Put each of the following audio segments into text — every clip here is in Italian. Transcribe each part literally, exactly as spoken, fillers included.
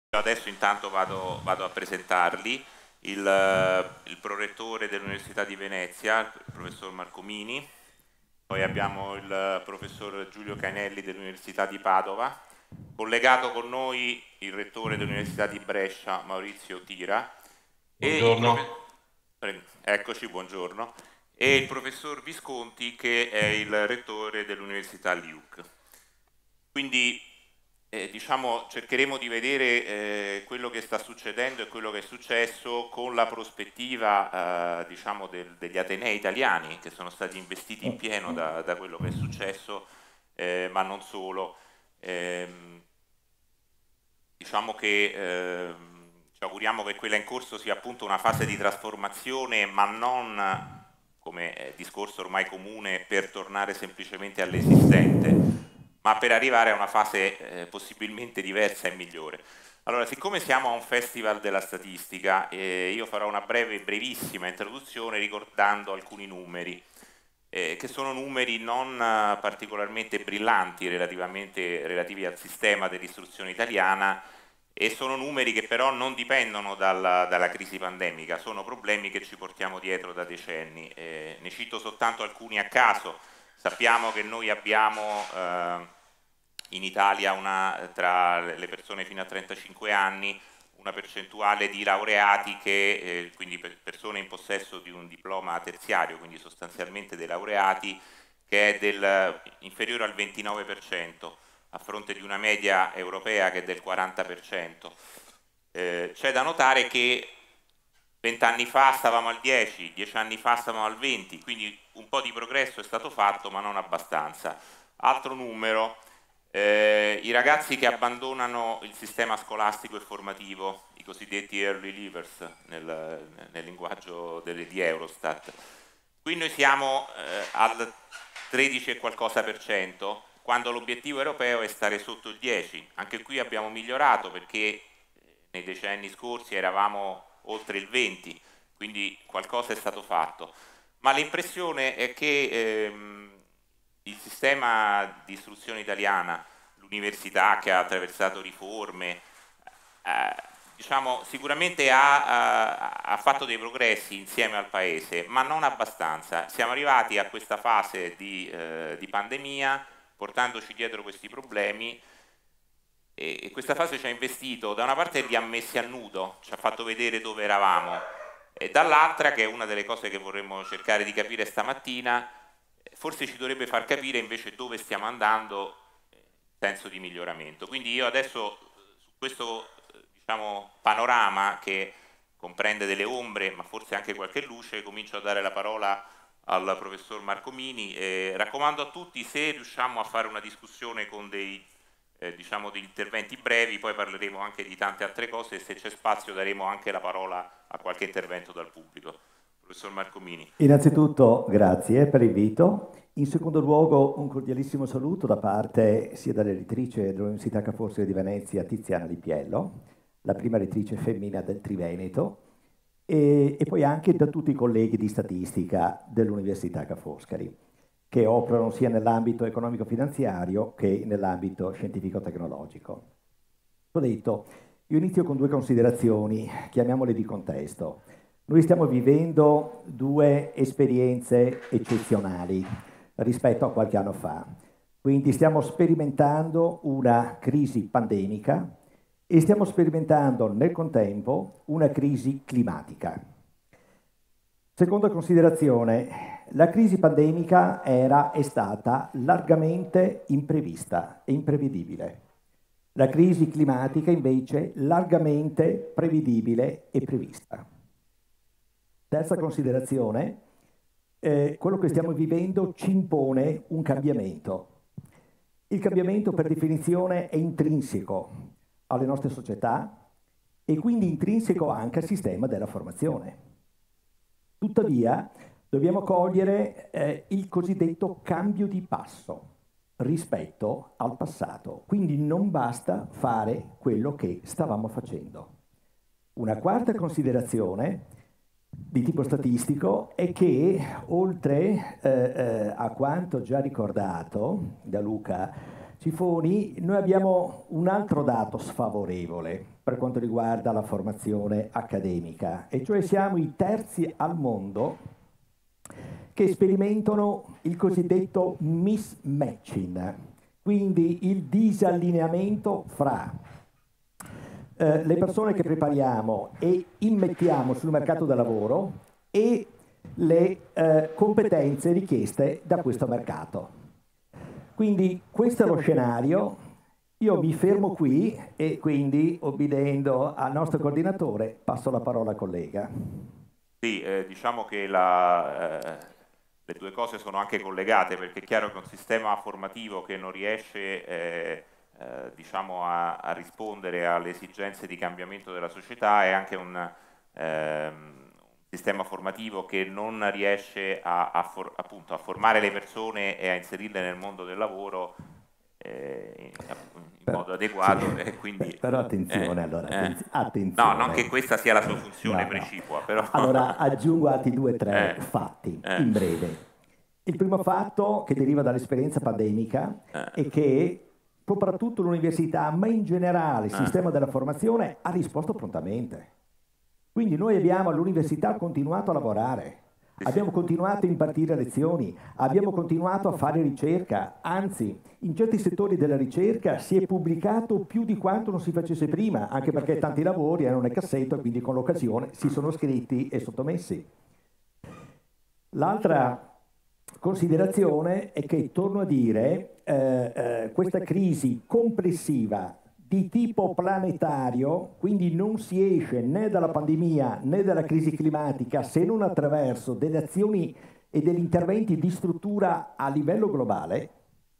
Adesso intanto vado, vado a presentarli, il, il prorettore dell'Università di Venezia, il professor Marcomini, poi abbiamo il professor Giulio Cainelli dell'Università di Padova, collegato con noi il rettore dell'Università di Brescia, Maurizio Tira, e il Buongiorno. profe- eccoci, buongiorno, e il professor Visconti che è il rettore dell'Università L I U C. Quindi eh, diciamo, cercheremo di vedere eh, quello che sta succedendo e quello che è successo con la prospettiva eh, diciamo del, degli Atenei italiani che sono stati investiti in pieno da, da quello che è successo, eh, ma non solo. Ehm, diciamo che ehm, ci auguriamo che quella in corso sia appunto una fase di trasformazione, ma non come eh, discorso ormai comune per tornare semplicemente all'esistente, ma per arrivare a una fase eh, possibilmente diversa e migliore. Allora, siccome siamo a un festival della statistica, eh, io farò una breve, brevissima introduzione ricordando alcuni numeri, eh, che sono numeri non eh, particolarmente brillanti relativamente, relativi al sistema dell'istruzione italiana, e sono numeri che però non dipendono dalla, dalla crisi pandemica, sono problemi che ci portiamo dietro da decenni. Eh, ne cito soltanto alcuni a caso. Sappiamo che noi abbiamo eh, in Italia una, tra le persone fino a trentacinque anni una percentuale di laureati che, eh, quindi per persone in possesso di un diploma terziario, quindi sostanzialmente dei laureati, che è del, inferiore al ventinove per cento, a fronte di una media europea che è del quaranta per cento. Eh, c'è da notare che vent'anni fa stavamo al dieci, dieci anni fa stavamo al venti, quindi un po' di progresso è stato fatto, ma non abbastanza. Altro numero, eh, i ragazzi che abbandonano il sistema scolastico e formativo, i cosiddetti early leavers nel, nel linguaggio delle, di Eurostat. Qui noi siamo eh, al tredici e qualcosa per cento, quando l'obiettivo europeo è stare sotto il dieci. Anche qui abbiamo migliorato perché nei decenni scorsi eravamo oltre il venti, quindi qualcosa è stato fatto. Ma l'impressione è che ehm, il sistema di istruzione italiana, l'università che ha attraversato riforme, eh, diciamo, sicuramente ha, ha, ha fatto dei progressi insieme al Paese, ma non abbastanza. Siamo arrivati a questa fase di, eh, di pandemia portandoci dietro questi problemi, e, e questa fase ci ha investito, da una parte li ha messi a nudo, ci ha fatto vedere dove eravamo, e dall'altra, che è una delle cose che vorremmo cercare di capire stamattina, forse ci dovrebbe far capire invece dove stiamo andando in senso di miglioramento. Quindi io adesso su questo diciamo, panorama che comprende delle ombre ma forse anche qualche luce, comincio a dare la parola al professor Marcomini. Eh, raccomando a tutti, se riusciamo a fare una discussione con dei eh, diciamo degli interventi brevi, poi parleremo anche di tante altre cose, e se c'è spazio daremo anche la parola a qualche intervento dal pubblico. Professor Marcomini. Innanzitutto grazie per l'invito. In secondo luogo un cordialissimo saluto da parte sia della rettrice dell'Università Ca' Foscari di Venezia, Tiziana Lipiello, la prima rettrice femmina del Triveneto, e, e poi anche da tutti i colleghi di statistica dell'Università Ca' Foscari, che operano sia nell'ambito economico-finanziario che nell'ambito scientifico-tecnologico. Ho detto, io inizio con due considerazioni, chiamiamole di contesto. Noi stiamo vivendo due esperienze eccezionali rispetto a qualche anno fa. Quindi stiamo sperimentando una crisi pandemica e stiamo sperimentando nel contempo una crisi climatica. Seconda considerazione, la crisi pandemica era e stata largamente imprevista e imprevedibile. La crisi climatica invece largamente prevedibile e prevista. Terza considerazione, eh, quello che stiamo vivendo ci impone un cambiamento. Il cambiamento per definizione è intrinseco alle nostre società e quindi intrinseco anche al sistema della formazione. Tuttavia, dobbiamo cogliere eh, il cosiddetto cambio di passo rispetto al passato. Quindi non basta fare quello che stavamo facendo. Una quarta considerazione di tipo statistico è che, oltre eh, eh, a quanto già ricordato da Luca Cifoni, noi abbiamo un altro dato sfavorevole per quanto riguarda la formazione accademica, e cioè siamo i terzi al mondo che sperimentano il cosiddetto mismatching, quindi il disallineamento fra eh, le persone che prepariamo e immettiamo sul mercato del lavoro e le eh, competenze richieste da questo mercato. Quindi questo è lo scenario. Io mi fermo qui e quindi, obbedendo al nostro coordinatore, passo la parola al collega. Sì, eh, diciamo che la, eh, le due cose sono anche collegate, perché è chiaro che un sistema formativo che non riesce eh, eh, diciamo a, a rispondere alle esigenze di cambiamento della società è anche un, ehm, sistema formativo che non riesce a, a, for, appunto, a formare le persone e a inserirle nel mondo del lavoro eh, in, in però, modo adeguato. Sì, e quindi, però attenzione, eh, allora, eh, attenzione. no, non che questa sia la sua funzione no, precipua, no. però... Allora aggiungo altri due o tre eh, fatti, eh, in breve. Il primo fatto, che deriva dall'esperienza pandemica, eh, è che soprattutto l'università, ma in generale il eh. sistema della formazione, ha risposto prontamente. Quindi noi abbiamo all'università continuato a lavorare, abbiamo continuato a impartire lezioni, abbiamo continuato a fare ricerca, anzi in certi settori della ricerca si è pubblicato più di quanto non si facesse prima, anche perché tanti lavori erano nel cassetto e quindi con l'occasione si sono scritti e sottomessi. L'altra considerazione è che, torno a dire, eh, eh, questa crisi complessiva di tipo planetario, quindi non si esce né dalla pandemia né dalla crisi climatica se non attraverso delle azioni e degli interventi di struttura a livello globale.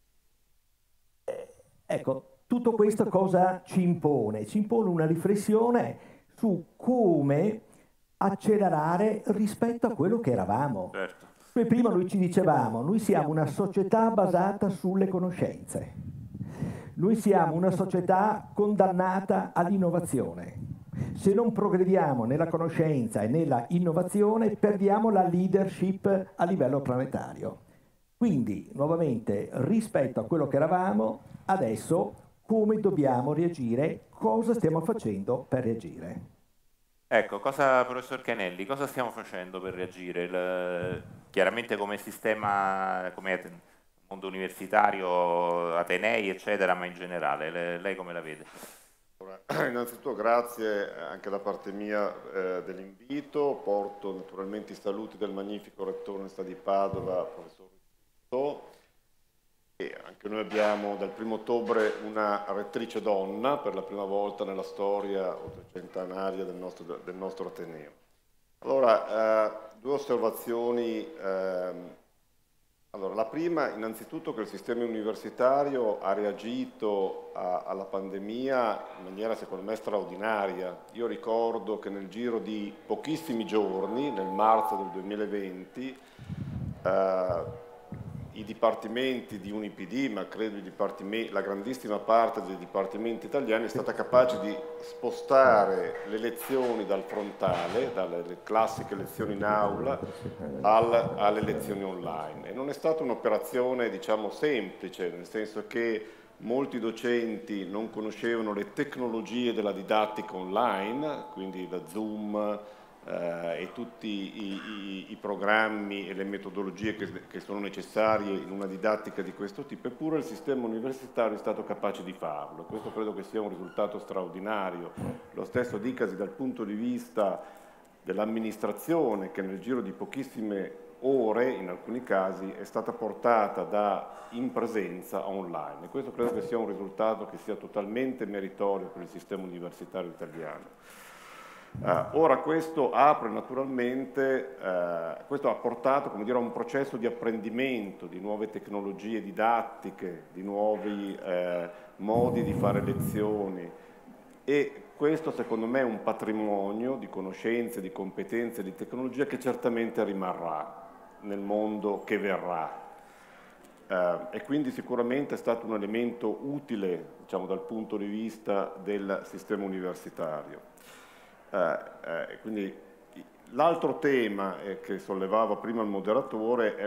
Ecco, tutto questo cosa ci impone? Ci impone una riflessione su come accelerare rispetto a quello che eravamo. Certo. Noi prima noi ci dicevamo, noi siamo una società basata sulle conoscenze. Noi siamo una società condannata all'innovazione. Se non progrediamo nella conoscenza e nella innovazione, perdiamo la leadership a livello planetario. Quindi, nuovamente, rispetto a quello che eravamo, adesso come dobbiamo reagire, cosa stiamo facendo per reagire? Ecco, cosa, professor Canelli, cosa stiamo facendo per reagire? Il, chiaramente come sistema, come mondo universitario, atenei, eccetera, ma in generale, le, lei come la vede? Innanzitutto grazie anche da parte mia eh, dell'invito, porto naturalmente i saluti del magnifico rettore dell'Università di Padova, professor Riccio, e anche noi abbiamo dal primo ottobre una rettrice donna per la prima volta nella storia ottocentanaria del nostro, del nostro Ateneo. Allora, eh, due osservazioni. Eh, allora, la prima, innanzitutto, che il sistema universitario ha reagito a, alla pandemia in maniera, secondo me, straordinaria. Io ricordo che nel giro di pochissimi giorni, nel marzo del duemilaventi, eh, i dipartimenti di UniPD, ma credo i la grandissima parte dei dipartimenti italiani è stata capace di spostare le lezioni dal frontale, dalle classiche lezioni in aula, al, alle lezioni online. E non è stata un'operazione, diciamo, semplice, nel senso che molti docenti non conoscevano le tecnologie della didattica online, quindi da Zoom, Uh, e tutti i, i, i programmi e le metodologie che, che sono necessarie in una didattica di questo tipo, eppure il sistema universitario è stato capace di farlo. Questo credo che sia un risultato straordinario. Lo stesso dicasi dal punto di vista dell'amministrazione, che nel giro di pochissime ore, in alcuni casi, è stata portata da in presenza a online. E questo credo che sia un risultato che sia totalmente meritorio per il sistema universitario italiano. Uh, ora questo apre naturalmente, uh, questo ha portato, come dire, a un processo di apprendimento di nuove tecnologie didattiche, di nuovi uh, modi di fare lezioni, e questo secondo me è un patrimonio di conoscenze, di competenze, di tecnologia che certamente rimarrà nel mondo che verrà. Uh, e quindi sicuramente è stato un elemento utile, diciamo, dal punto di vista del sistema universitario. Uh, uh, quindi l'altro tema eh, che sollevava prima il moderatore è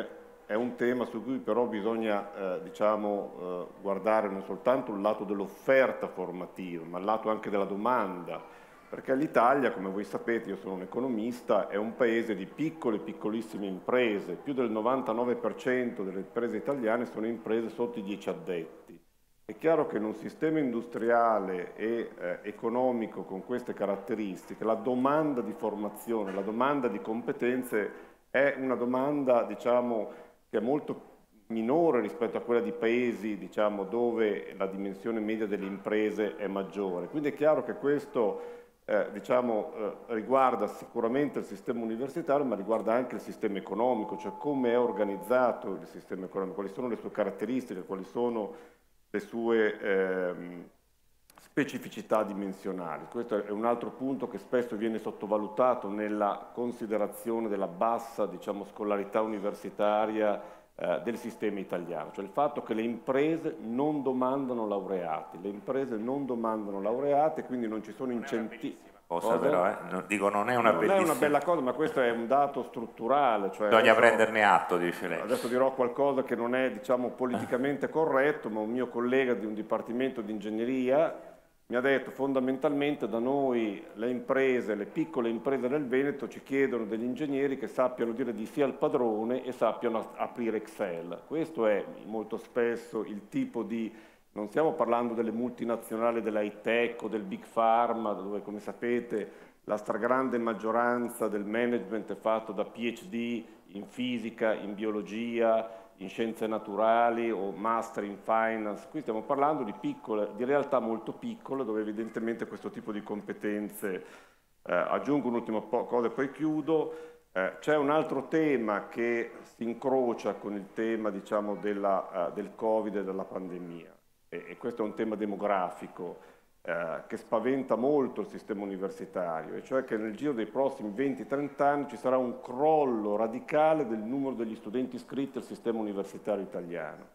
è un tema su cui però bisogna eh, diciamo, eh, guardare non soltanto il lato dell'offerta formativa, ma il lato anche della domanda, perché l'Italia, come voi sapete, io sono un economista, è un paese di piccole e piccolissime imprese, più del novantanove per cento delle imprese italiane sono imprese sotto i dieci addetti. È chiaro che in un sistema industriale e eh, economico con queste caratteristiche, la domanda di formazione, la domanda di competenze è una domanda, diciamo, che è molto minore rispetto a quella di paesi, diciamo, dove la dimensione media delle imprese è maggiore. Quindi è chiaro che questo eh, diciamo, eh, riguarda sicuramente il sistema universitario, ma riguarda anche il sistema economico, cioè come è organizzato il sistema economico, quali sono le sue caratteristiche, quali sono le sue ehm, specificità dimensionali. Questo è un altro punto che spesso viene sottovalutato nella considerazione della bassa, diciamo, scolarità universitaria eh, del sistema italiano, cioè il fatto che le imprese non domandano laureati, le imprese non domandano laureati, quindi non ci sono incentivi. Cosa, però, eh? non, dico, non è una non bellissima... è una bella cosa, ma questo è un dato strutturale. Cioè bisogna adesso, prenderne atto, dice lei. Adesso dirò qualcosa che non è, diciamo, politicamente corretto, ma un mio collega di un dipartimento di ingegneria mi ha detto fondamentalmente da noi le imprese, le piccole imprese del Veneto ci chiedono degli ingegneri che sappiano dire di sì al padrone e sappiano aprire Excel. Questo è molto spesso il tipo di... Non stiamo parlando delle multinazionali dell'high tech o del big pharma, dove, come sapete, la stragrande maggioranza del management è fatto da PhD in fisica, in biologia, in scienze naturali o master in finance. Qui stiamo parlando di piccole, di realtà molto piccole, dove evidentemente questo tipo di competenze... Eh, aggiungo un'ultima cosa e poi chiudo. Eh, c'è un altro tema che si incrocia con il tema, diciamo, della, uh, del Covid e della pandemia. E questo è un tema demografico eh, che spaventa molto il sistema universitario, e cioè che nel giro dei prossimi venti trenta anni ci sarà un crollo radicale del numero degli studenti iscritti al sistema universitario italiano.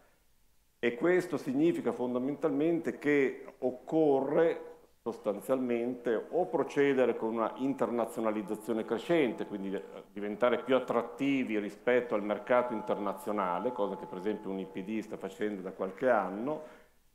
E questo significa fondamentalmente che occorre sostanzialmente o procedere con una internazionalizzazione crescente, quindi diventare più attrattivi rispetto al mercato internazionale, cosa che per esempio un I P D sta facendo da qualche anno,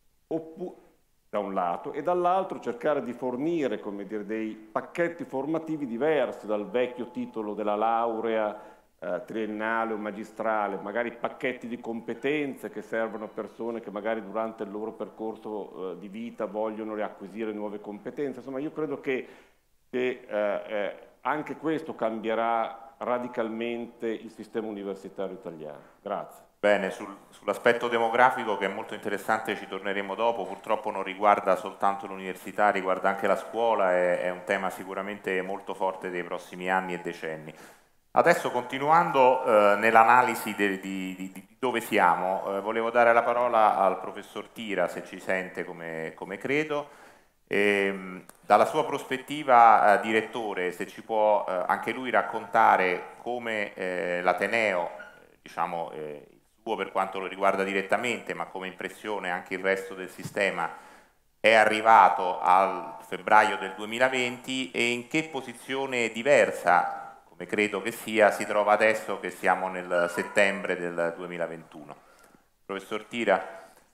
da un lato, e dall'altro cercare di fornire, come dire, dei pacchetti formativi diversi dal vecchio titolo della laurea eh, triennale o magistrale, magari pacchetti di competenze che servono a persone che magari durante il loro percorso eh, di vita vogliono riacquisire nuove competenze. Insomma, io credo che, che eh, eh, anche questo cambierà radicalmente il sistema universitario italiano. Grazie. Bene, sul, sull'aspetto demografico, che è molto interessante, ci torneremo dopo. Purtroppo non riguarda soltanto l'università, riguarda anche la scuola, è, è un tema sicuramente molto forte dei prossimi anni e decenni. Adesso, continuando eh, nell'analisi di, di, di dove siamo, eh, volevo dare la parola al professor Tira, se ci sente, come, come credo. E, dalla sua prospettiva, eh, direttore, se ci può eh, anche lui raccontare come eh, l'Ateneo, diciamo, eh, per quanto lo riguarda direttamente, ma come impressione anche il resto del sistema, è arrivato al febbraio del duemilaventi e in che posizione diversa, come credo che sia, si trova adesso che siamo nel settembre del duemilaventuno. Professor Tira?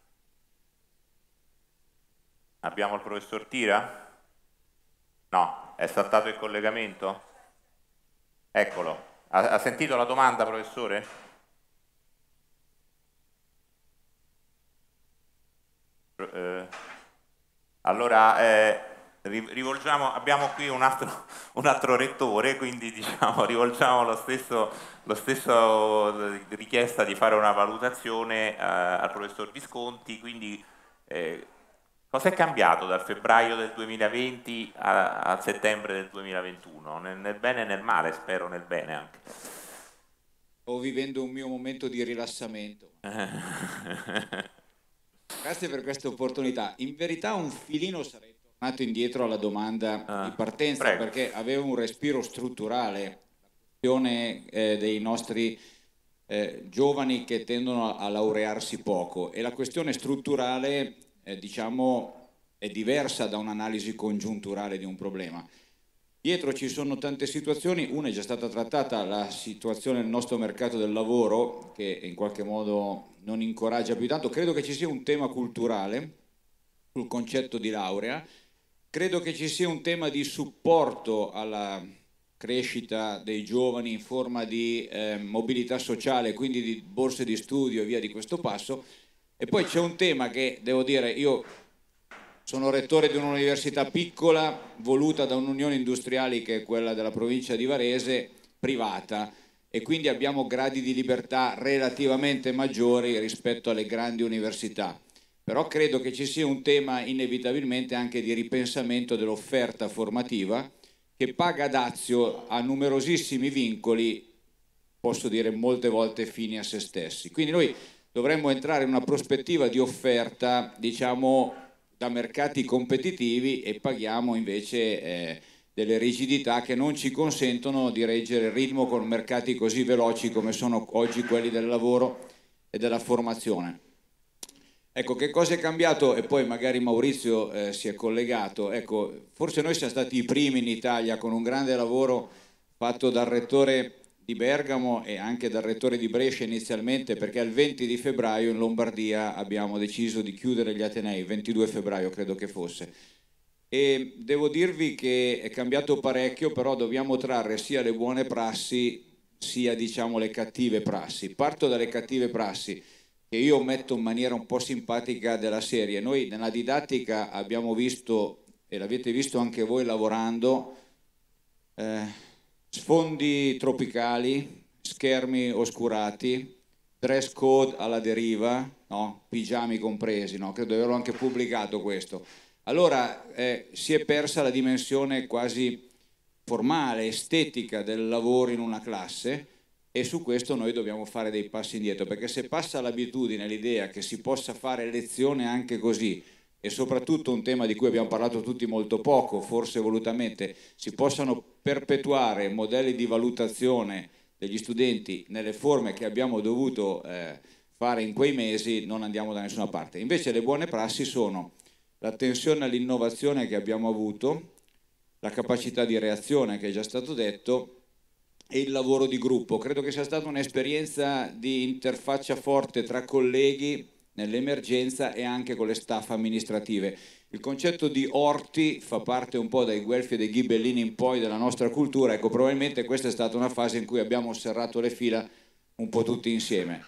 Abbiamo il professor Tira? No, è saltato il collegamento? Eccolo. Ha, ha sentito la domanda, professore? Eh, allora eh, rivolgiamo, abbiamo qui un altro, un altro rettore, quindi diciamo rivolgiamo lo stesso, lo stesso richiesta di fare una valutazione eh, al professor Visconti. Quindi eh, cosa è cambiato dal febbraio del duemilaventi a, a settembre del duemilaventuno, nel, nel bene e nel male, spero nel bene anche. Sto vivendo un mio momento di rilassamento. Grazie per questa opportunità. In verità un filino sarei tornato indietro alla domanda ah, di partenza, prego. Perché avevo un respiro strutturale, la questione eh, dei nostri eh, giovani che tendono a, a laurearsi poco, e la questione strutturale eh, diciamo è diversa da un'analisi congiunturale di un problema. Dietro ci sono tante situazioni, una è già stata trattata, la situazione del nostro mercato del lavoro, che in qualche modo non incoraggia più tanto. Credo che ci sia un tema culturale sul concetto di laurea, credo che ci sia un tema di supporto alla crescita dei giovani in forma di eh, mobilità sociale, quindi di borse di studio e via di questo passo. E poi c'è un tema che, devo dire, io sono rettore di un'università piccola, voluta da un'unione industriali che è quella della provincia di Varese, privata, e quindi abbiamo gradi di libertà relativamente maggiori rispetto alle grandi università. Però credo che ci sia un tema inevitabilmente anche di ripensamento dell'offerta formativa che paga dazio a numerosissimi vincoli, posso dire molte volte fini a se stessi. Quindi noi dovremmo entrare in una prospettiva di offerta, diciamo, da mercati competitivi e paghiamo invece eh, delle rigidità che non ci consentono di reggere il ritmo con mercati così veloci come sono oggi quelli del lavoro e della formazione. Ecco, che cosa è cambiato? E poi magari Maurizio eh, si è collegato. Ecco, forse noi siamo stati i primi in Italia con un grande lavoro fatto dal rettore di Bergamo e anche dal rettore di Brescia inizialmente, perché il venti di febbraio in Lombardia abbiamo deciso di chiudere gli Atenei, ventidue febbraio credo che fosse. E devo dirvi che è cambiato parecchio, però dobbiamo trarre sia le buone prassi sia, diciamo, le cattive prassi. Parto dalle cattive prassi che io metto in maniera un po' simpatica della serie. Noi nella didattica abbiamo visto, e l'avete visto anche voi lavorando, eh, sfondi tropicali, schermi oscurati, dress code alla deriva, no? Pigiami compresi, no? Credo di averlo anche pubblicato questo. Allora eh, si è persa la dimensione quasi formale, estetica del lavoro in una classe, e su questo noi dobbiamo fare dei passi indietro, perché se passa l'abitudine, l'idea che si possa fare lezione anche così, e soprattutto un tema di cui abbiamo parlato tutti molto poco, forse volutamente, si possano perpetuare modelli di valutazione degli studenti nelle forme che abbiamo dovuto eh, fare in quei mesi, non andiamo da nessuna parte. Invece le buone prassi sono l'attenzione all'innovazione che abbiamo avuto, la capacità di reazione che è già stato detto, e il lavoro di gruppo. Credo che sia stata un'esperienza di interfaccia forte tra colleghi nell'emergenza e anche con le staff amministrative. Il concetto di orti fa parte un po' dai Guelfi e dai Ghibellini in poi della nostra cultura. Ecco, probabilmente questa è stata una fase in cui abbiamo serrato le fila un po' tutti insieme.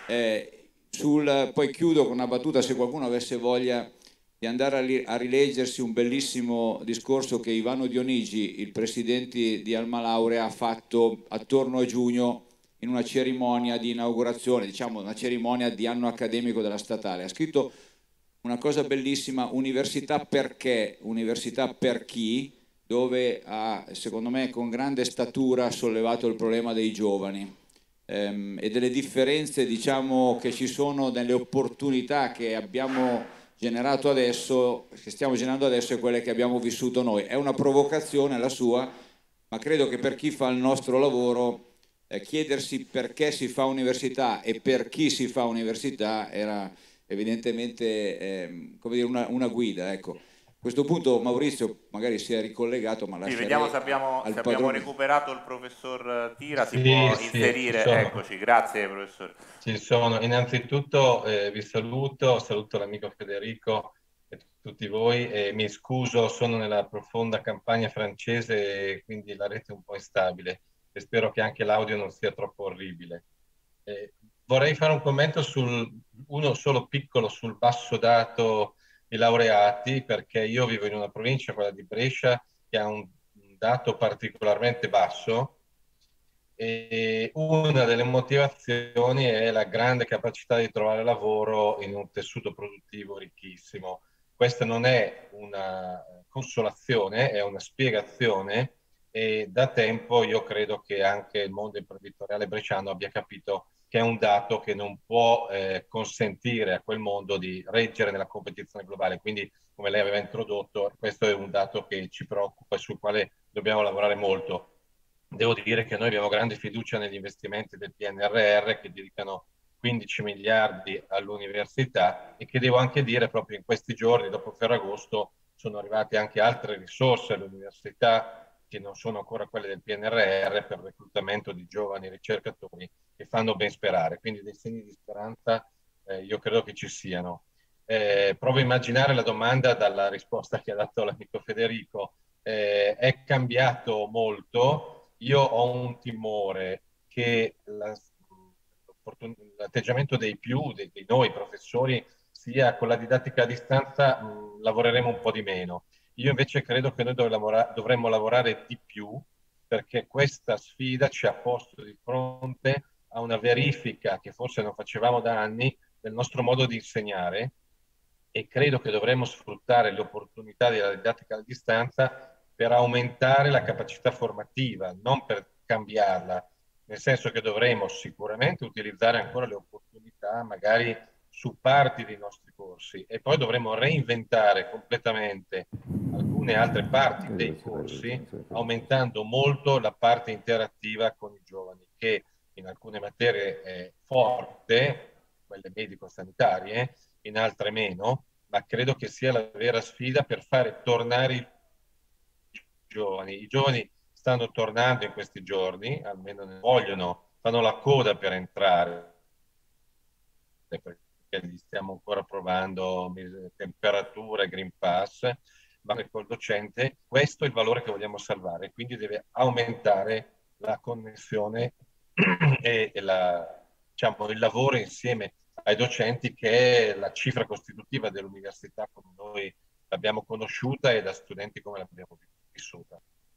Eh, sul, poi chiudo con una battuta, se qualcuno avesse voglia di andare a, li, a rileggersi un bellissimo discorso che Ivano Dionigi, il presidente di Alma Laurea, ha fatto attorno a giugno in una cerimonia di inaugurazione, diciamo una cerimonia di anno accademico della statale. Ha scritto una cosa bellissima, università perché, università per chi, dove ha, secondo me, con grande statura sollevato il problema dei giovani ehm, e delle differenze, diciamo, che ci sono nelle opportunità che abbiamo generato adesso, che stiamo generando adesso, e quelle che abbiamo vissuto noi. È una provocazione la sua, ma credo che per chi fa il nostro lavoro eh, chiedersi perché si fa università e per chi si fa università era evidentemente eh, come dire, una, una guida. Ecco. A questo punto Maurizio magari si è ricollegato, ma sì, vediamo se abbiamo, se abbiamo recuperato il professor Tira, si sì, può sì, inserire, eccoci, grazie professore. Ci sono, innanzitutto eh, vi saluto, saluto l'amico Federico e tutti voi e mi scuso, sono nella profonda campagna francese e quindi la rete è un po' instabile e spero che anche l'audio non sia troppo orribile. Eh, vorrei fare un commento sul, uno solo piccolo, sul basso dato di laureati, perché io vivo in una provincia, quella di Brescia, che ha un dato particolarmente basso e una delle motivazioni è la grande capacità di trovare lavoro in un tessuto produttivo ricchissimo. Questa non è una consolazione, è una spiegazione e da tempo io credo che anche il mondo imprenditoriale bresciano abbia capito che è un dato che non può eh, consentire a quel mondo di reggere nella competizione globale. Quindi, come lei aveva introdotto, questo è un dato che ci preoccupa e sul quale dobbiamo lavorare molto. Devo dire che noi abbiamo grande fiducia negli investimenti del P N R R che dedicano quindici miliardi all'università e che devo anche dire proprio in questi giorni, dopo Ferragosto, sono arrivate anche altre risorse all'università, che non sono ancora quelle del P N R R per il reclutamento di giovani ricercatori che fanno ben sperare. Quindi dei segni di speranza eh, io credo che ci siano. Eh, provo a immaginare la domanda dalla risposta che ha dato l'amico Federico. Eh, è cambiato molto. Io ho un timore che l'atteggiamento dei più, dei, dei noi professori, sia con la didattica a distanza mh, lavoreremo un po' di meno. Io invece credo che noi lavora, dovremmo lavorare di più, perché questa sfida ci ha posto di fronte a una verifica che forse non facevamo da anni del nostro modo di insegnare, e credo che dovremmo sfruttare le opportunità della didattica a distanza per aumentare la capacità formativa, non per cambiarla, nel senso che dovremo sicuramente utilizzare ancora le opportunità magari su parti dei nostri corsi, e poi dovremo reinventare completamente alcune altre parti dei corsi, aumentando molto la parte interattiva con i giovani, che in alcune materie è forte, quelle medico-sanitarie, in altre meno, ma credo che sia la vera sfida per fare tornare i giovani. I giovani stanno tornando in questi giorni, almeno ne vogliono, fanno la coda per entrare, perché li stiamo ancora provando, temperatura, Green Pass, ma col docente questo è il valore che vogliamo salvare, quindi deve aumentare la connessione e, e la, diciamo, il lavoro insieme ai docenti, che è la cifra costitutiva dell'università come noi l'abbiamo conosciuta e da studenti come l'abbiamo vissuta.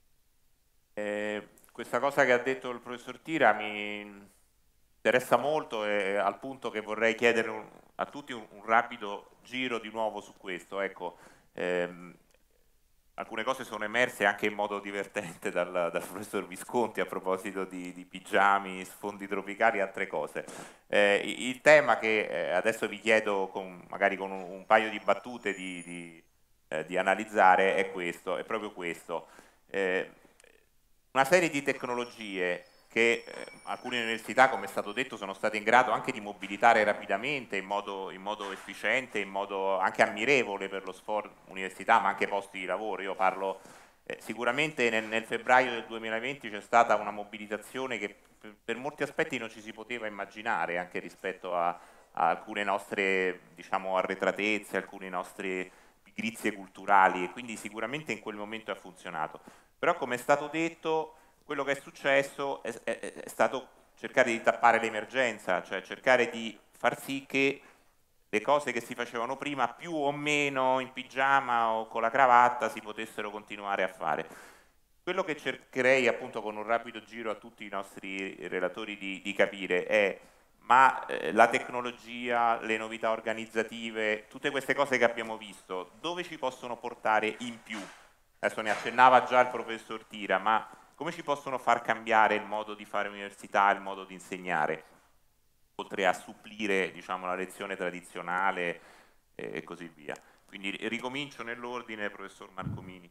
Eh, questa cosa che ha detto il professor Tira mi interessa molto, e al punto che vorrei chiedere un, a tutti un, un rapido giro di nuovo su questo. Ecco, ehm, alcune cose sono emerse anche in modo divertente dal, dal professor Visconti a proposito di, di pigiami, sfondi tropicali e altre cose. Eh, il tema che eh, adesso vi chiedo con, magari con un, un paio di battute di, di, eh, di analizzare è questo, è proprio questo. Eh, una serie di tecnologie che eh, alcune università, come è stato detto, sono state in grado anche di mobilitare rapidamente, in modo, in modo efficiente, in modo anche ammirevole per lo sforzo università, ma anche posti di lavoro. Io parlo eh, sicuramente nel, nel febbraio del duemilaventi c'è stata una mobilitazione che per, per molti aspetti non ci si poteva immaginare, anche rispetto a, a alcune nostre, diciamo, arretratezze, alcune nostre pigrizie culturali, e quindi sicuramente in quel momento ha funzionato. Però, come è stato detto, quello che è successo è, è, è stato cercare di tappare l'emergenza, cioè cercare di far sì che le cose che si facevano prima, più o meno in pigiama o con la cravatta, si potessero continuare a fare. Quello che cercherei, appunto, con un rapido giro a tutti i nostri relatori di, di capire è: ma eh, la tecnologia, le novità organizzative, tutte queste cose che abbiamo visto, dove ci possono portare in più? Adesso ne accennava già il professor Tira, ma come ci possono far cambiare il modo di fare università, il modo di insegnare, oltre a supplire, diciamo, la lezione tradizionale eh, e così via. Quindi ricomincio nell'ordine, professor Marcomini.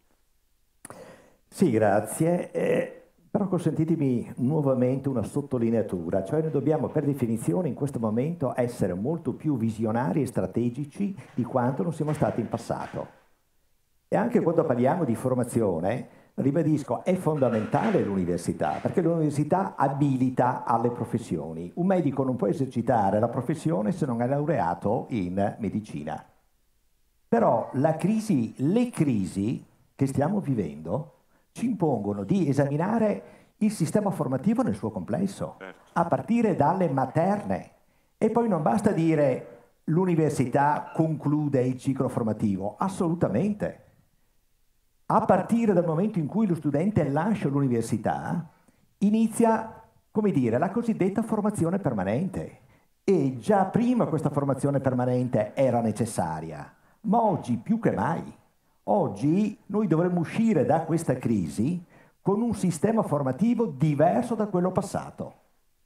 Sì, grazie. Eh, però consentitemi nuovamente una sottolineatura, cioè noi dobbiamo per definizione in questo momento essere molto più visionari e strategici di quanto non siamo stati in passato. E anche quando parliamo di formazione, ribadisco, è fondamentale l'università, perché l'università abilita alle professioni. Un medico non può esercitare la professione se non è laureato in medicina. Però la crisi, le crisi che stiamo vivendo ci impongono di esaminare il sistema formativo nel suo complesso, a partire dalle materne. E poi non basta dire l'università conclude il ciclo formativo, assolutamente. A partire dal momento in cui lo studente lascia l'università, inizia, come dire, la cosiddetta formazione permanente. E già prima questa formazione permanente era necessaria, ma oggi più che mai. Oggi noi dovremmo uscire da questa crisi con un sistema formativo diverso da quello passato.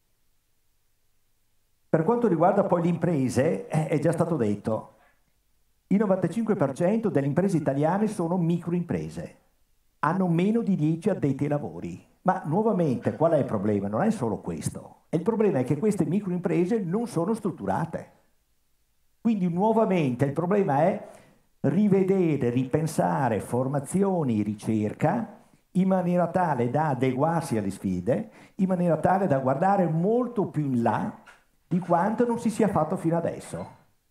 Per quanto riguarda poi le imprese, è già stato detto, il novantacinque per cento delle imprese italiane sono microimprese, hanno meno di dieci addetti ai lavori. Ma nuovamente qual è il problema? Non è solo questo. Il problema è che queste microimprese non sono strutturate. Quindi nuovamente il problema è rivedere, ripensare formazioni, ricerca in maniera tale da adeguarsi alle sfide, in maniera tale da guardare molto più in là di quanto non si sia fatto fino adesso.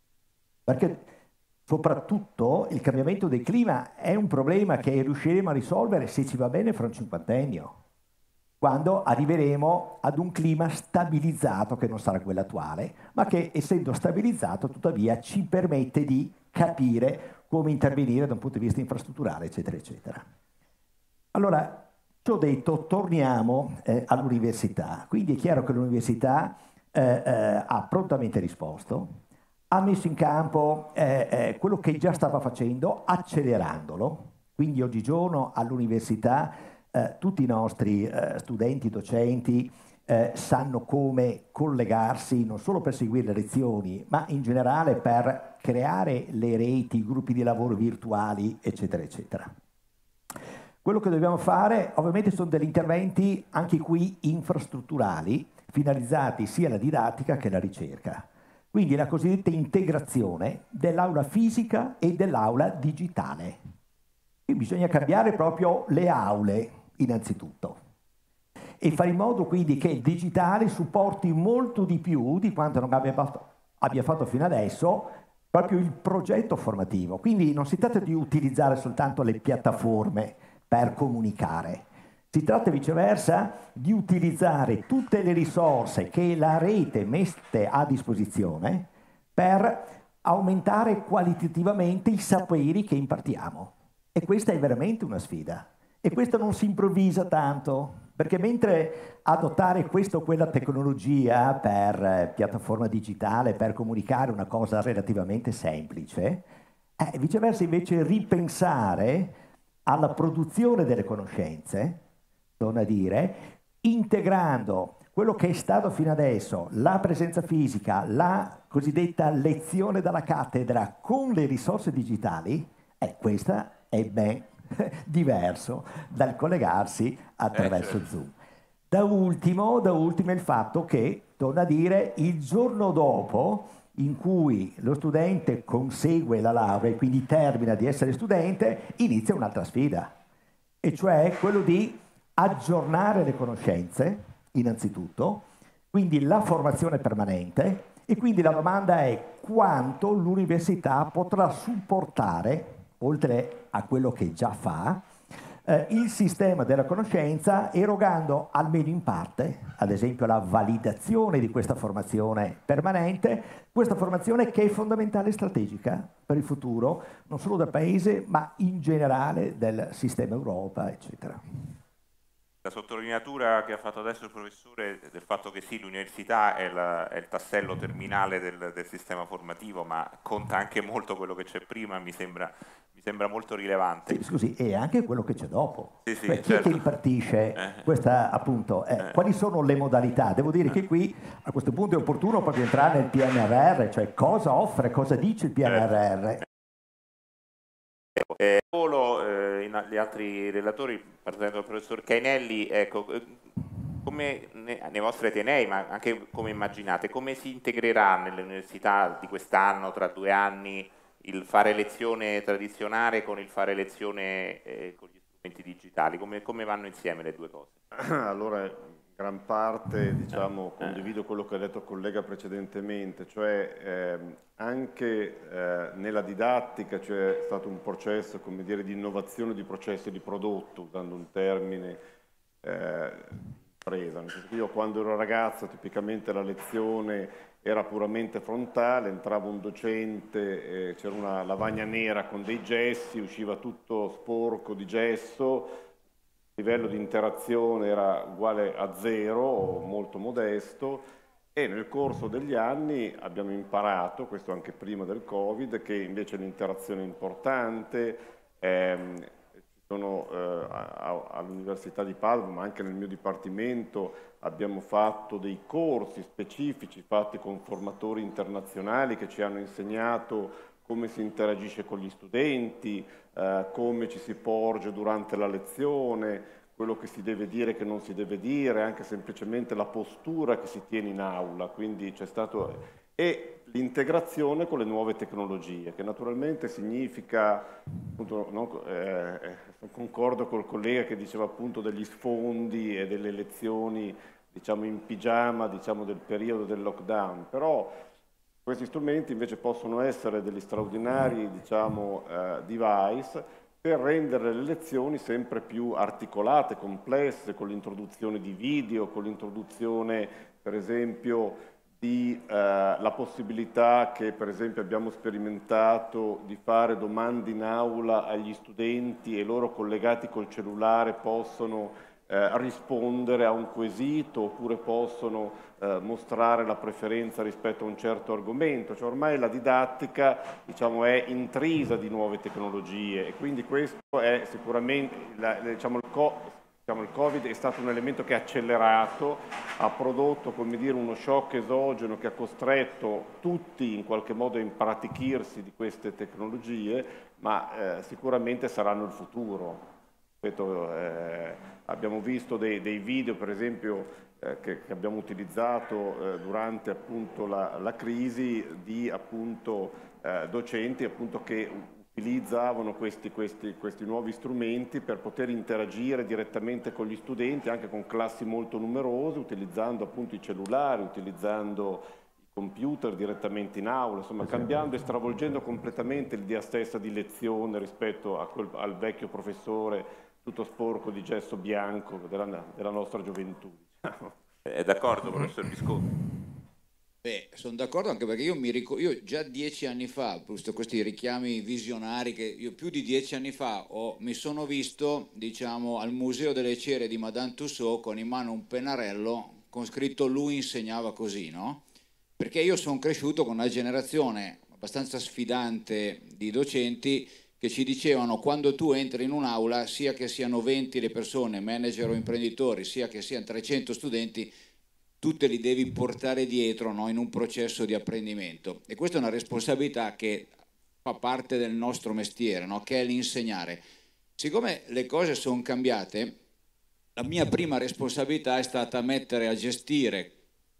Perché soprattutto il cambiamento del clima è un problema che riusciremo a risolvere, se ci va bene, fra un cinquantennio, quando arriveremo ad un clima stabilizzato, che non sarà quello attuale, ma che, essendo stabilizzato, tuttavia ci permette di capire come intervenire da un punto di vista infrastrutturale, eccetera, eccetera. Allora, ciò detto, torniamo eh, all'università. Quindi è chiaro che l'università eh, eh, ha prontamente risposto, ha messo in campo eh, eh, quello che già stava facendo, accelerandolo. Quindi oggigiorno all'università eh, tutti i nostri eh, studenti, docenti, eh, sanno come collegarsi non solo per seguire le lezioni, ma in generale per creare le reti, i gruppi di lavoro virtuali, eccetera, eccetera. Quello che dobbiamo fare ovviamente sono degli interventi anche qui infrastrutturali, finalizzati sia alla didattica che alla ricerca. Quindi la cosiddetta integrazione dell'aula fisica e dell'aula digitale. Qui bisogna cambiare proprio le aule, innanzitutto, e fare in modo quindi che il digitale supporti molto di più di quanto non abbia fatto, abbia fatto fino adesso proprio il progetto formativo. Quindi non si tratta di utilizzare soltanto le piattaforme per comunicare, si tratta viceversa di utilizzare tutte le risorse che la rete mette a disposizione per aumentare qualitativamente i saperi che impartiamo. E questa è veramente una sfida. E questo non si improvvisa tanto, perché mentre adottare questa o quella tecnologia per eh, piattaforma digitale, per comunicare una cosa relativamente semplice, eh, viceversa invece ripensare alla produzione delle conoscenze, torna a dire, integrando quello che è stato fino adesso, la presenza fisica, la cosiddetta lezione dalla cattedra con le risorse digitali, eh, questa è ben diverso dal collegarsi attraverso eh, certo. Zoom. Da ultimo, da ultimo il fatto che, torna a dire, il giorno dopo in cui lo studente consegue la laurea e quindi termina di essere studente, inizia un'altra sfida, e cioè quello di aggiornare le conoscenze, innanzitutto, quindi la formazione permanente, e quindi la domanda è quanto l'università potrà supportare, oltre a quello che già fa, eh, il sistema della conoscenza, erogando almeno in parte, ad esempio, la validazione di questa formazione permanente, questa formazione che è fondamentale e strategica per il futuro, non solo del Paese, ma in generale del sistema Europa, eccetera. La sottolineatura che ha fatto adesso il professore del fatto che sì, l'università è, è il tassello terminale del, del sistema formativo, ma conta anche molto quello che c'è prima, mi sembra, mi sembra molto rilevante. Sì, scusi, e anche quello che c'è dopo. Sì, sì, cioè, chi certo. è che impartisce eh. questa, appunto, eh, eh. quali sono le modalità? Devo dire eh. che qui a questo punto è opportuno proprio entrare nel P N R R, cioè cosa offre, cosa dice il P N R R. Certo. Eh, solo eh, gli altri relatori, partendo dal professor Cainelli, ecco, come ne, nei vostri atenei, ma anche come immaginate, come si integrerà nelle università di quest'anno, tra due anni, il fare lezione tradizionale con il fare lezione eh, con gli strumenti digitali? Come, come vanno insieme le due cose? Allora, in gran parte, diciamo, condivido quello che ha detto il collega precedentemente, cioè ehm, anche eh, nella didattica c'è stato un processo, come dire, di innovazione di processi di prodotto, usando un termine eh, presa. Io quando ero ragazzo tipicamente la lezione era puramente frontale, entrava un docente, eh, c'era una lavagna nera con dei gessi, usciva tutto sporco di gesso, il livello di interazione era uguale a zero o molto modesto, e nel corso degli anni abbiamo imparato, questo anche prima del Covid, che invece l'interazione è importante. ehm, Sono eh, all'Università di Padova, ma anche nel mio dipartimento abbiamo fatto dei corsi specifici fatti con formatori internazionali che ci hanno insegnato come si interagisce con gli studenti, eh, come ci si porge durante la lezione, quello che si deve dire e che non si deve dire, anche semplicemente la postura che si tiene in aula. Quindi c'è stato... E l'integrazione con le nuove tecnologie, che naturalmente significa, appunto, no, eh, concordo col collega che diceva appunto degli sfondi e delle lezioni, diciamo in pigiama, diciamo del periodo del lockdown, però questi strumenti invece possono essere degli straordinari, diciamo, eh, device per rendere le lezioni sempre più articolate, complesse, con l'introduzione di video, con l'introduzione, per esempio, di eh, la possibilità che, per esempio, abbiamo sperimentato di fare domande in aula agli studenti e loro collegati col cellulare possono eh, rispondere a un quesito oppure possono eh, mostrare la preferenza rispetto a un certo argomento. Cioè, ormai la didattica, diciamo, è intrisa di nuove tecnologie e quindi questo è sicuramente, la, diciamo, il, co diciamo, il Covid è stato un elemento che ha accelerato, ha prodotto, come dire, uno shock esogeno che ha costretto tutti in qualche modo a impratichirsi di queste tecnologie, ma eh, sicuramente saranno il futuro. Ripeto, eh, abbiamo visto dei, dei video, per esempio, eh, che, che abbiamo utilizzato eh, durante appunto la, la crisi di appunto eh, docenti appunto che utilizzavano questi, questi, questi nuovi strumenti per poter interagire direttamente con gli studenti, anche con classi molto numerose, utilizzando appunto i cellulari, utilizzando i computer direttamente in aula, insomma cambiando e stravolgendo completamente l'idea stessa di lezione rispetto a quel, al vecchio professore tutto sporco di gesso bianco della, della nostra gioventù. È d'accordo, professor Visconti? Beh, sono d'accordo anche perché io mi ricordo, io già dieci anni fa, giusto questi richiami visionari, che io più di dieci anni fa ho, mi sono visto, diciamo, al Museo delle Cere di Madame Tussauds con in mano un pennarello con scritto "lui insegnava così", no? Perché io sono cresciuto con una generazione abbastanza sfidante di docenti che ci dicevano: quando tu entri in un'aula, sia che siano venti le persone, manager o imprenditori, sia che siano trecento studenti, tu te li devi portare dietro, no, in un processo di apprendimento. E questa è una responsabilità che fa parte del nostro mestiere, no, che è l'insegnare. Siccome le cose sono cambiate, la mia prima responsabilità è stata mettere a gestire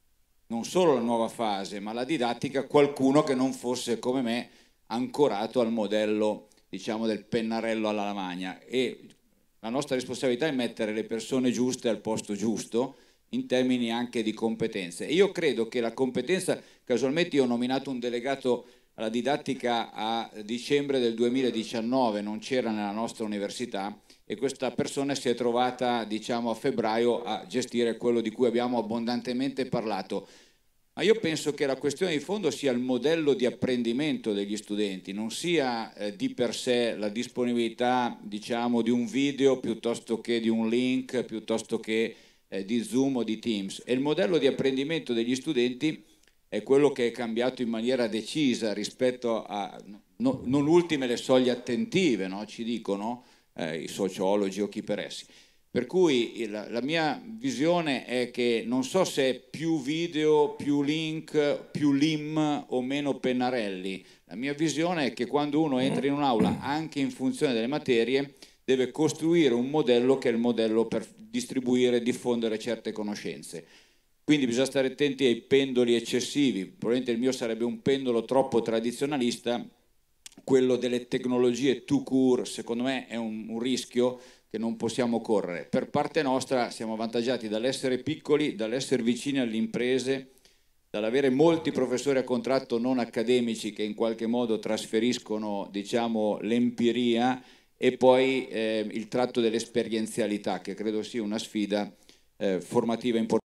non solo la nuova fase, ma la didattica, qualcuno che non fosse come me ancorato al modello, diciamo, del pennarello alla lavagna. E la nostra responsabilità è mettere le persone giuste al posto giusto in termini anche di competenze. E io credo che la competenza, casualmente io ho nominato un delegato alla didattica a dicembre del duemiladiciannove, non c'era nella nostra università, e questa persona si è trovata, diciamo, a febbraio a gestire quello di cui abbiamo abbondantemente parlato. Ma io penso che la questione di fondo sia il modello di apprendimento degli studenti, non sia eh, di per sé la disponibilità, diciamo, di un video piuttosto che di un link, piuttosto che eh, di Zoom o di Teams. E il modello di apprendimento degli studenti è quello che è cambiato in maniera decisa rispetto a, no, non ultime le soglie attentive, no? Ci dicono eh, i sociologi o chi per essi. Per cui la, la mia visione è che non so se è più video, più link, più L I M o meno pennarelli. La mia visione è che quando uno entra in un'aula, anche in funzione delle materie, deve costruire un modello che è il modello per distribuire e diffondere certe conoscenze. Quindi bisogna stare attenti ai pendoli eccessivi. Probabilmente il mio sarebbe un pendolo troppo tradizionalista, quello delle tecnologie tout court, secondo me è un, un rischio che non possiamo correre. Per parte nostra siamo avvantaggiati dall'essere piccoli, dall'essere vicini alle imprese, dall'avere molti professori a contratto non accademici che in qualche modo trasferiscono, diciamo, l'empiria, e poi eh, il tratto dell'esperienzialità, che credo sia una sfida eh, formativa importante.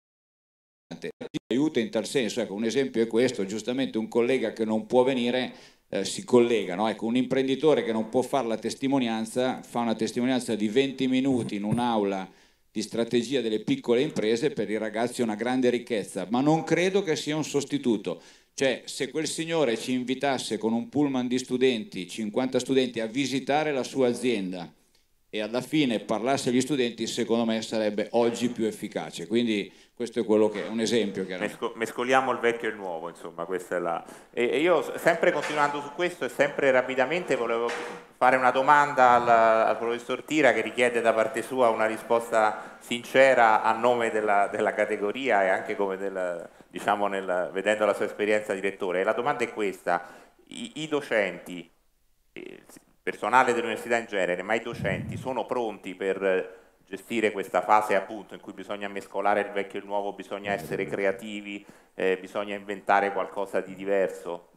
Ci aiuta in tal senso. Ecco, un esempio è questo: giustamente un collega che non può venire Eh, si collega, no? Ecco, un imprenditore che non può fare la testimonianza fa una testimonianza di venti minuti in un'aula di strategia delle piccole imprese. Per i ragazzi è una grande ricchezza, ma non credo che sia un sostituto. Cioè, se quel signore ci invitasse con un pullman di studenti, cinquanta studenti, a visitare la sua azienda e alla fine parlarsi agli studenti secondo me sarebbe oggi più efficace. Quindi questo è quello che è un esempio. Mesco, mescoliamo il vecchio e il nuovo, insomma, questa è la... E, e io, sempre continuando su questo e sempre rapidamente, volevo fare una domanda al, al professor Tira, che richiede da parte sua una risposta sincera a nome della, della categoria e anche come del, diciamo, nel, vedendo la sua esperienza di rettore. E la domanda è questa: i, i docenti, il personale dell'università in genere, ma i docenti sono pronti per gestire questa fase appunto in cui bisogna mescolare il vecchio e il nuovo, bisogna essere creativi, eh, bisogna inventare qualcosa di diverso?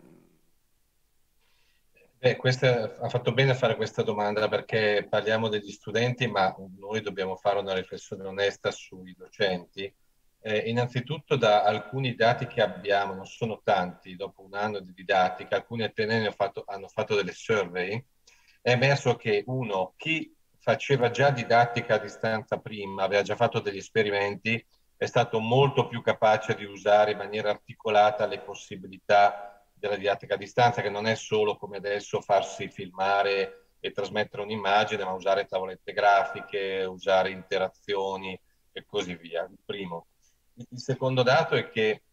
Beh, questa, ha fatto bene a fare questa domanda, perché parliamo degli studenti, ma noi dobbiamo fare una riflessione onesta sui docenti. Eh, innanzitutto, da alcuni dati che abbiamo, non sono tanti, dopo un anno di didattica, alcuni atenei hanno fatto, hanno fatto delle survey, è emerso che uno, chi faceva già didattica a distanza prima, aveva già fatto degli esperimenti, è stato molto più capace di usare in maniera articolata le possibilità della didattica a distanza, che non è solo come adesso farsi filmare e trasmettere un'immagine, ma usare tavolette grafiche, usare interazioni e così via. Il primo. Il secondo dato è che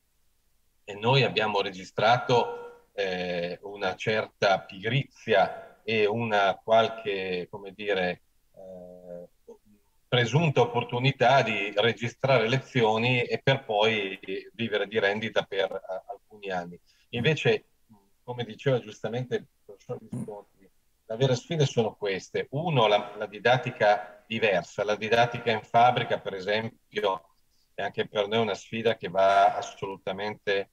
noi abbiamo registrato eh, una certa pigrizia e una qualche, come dire, eh, presunta opportunità di registrare lezioni e per poi vivere di rendita per a, alcuni anni. Invece, come diceva giustamente il professor Visconti, le vere sfide sono queste. Uno, la, la didattica diversa, la didattica in fabbrica, per esempio, è anche per noi una sfida che va assolutamente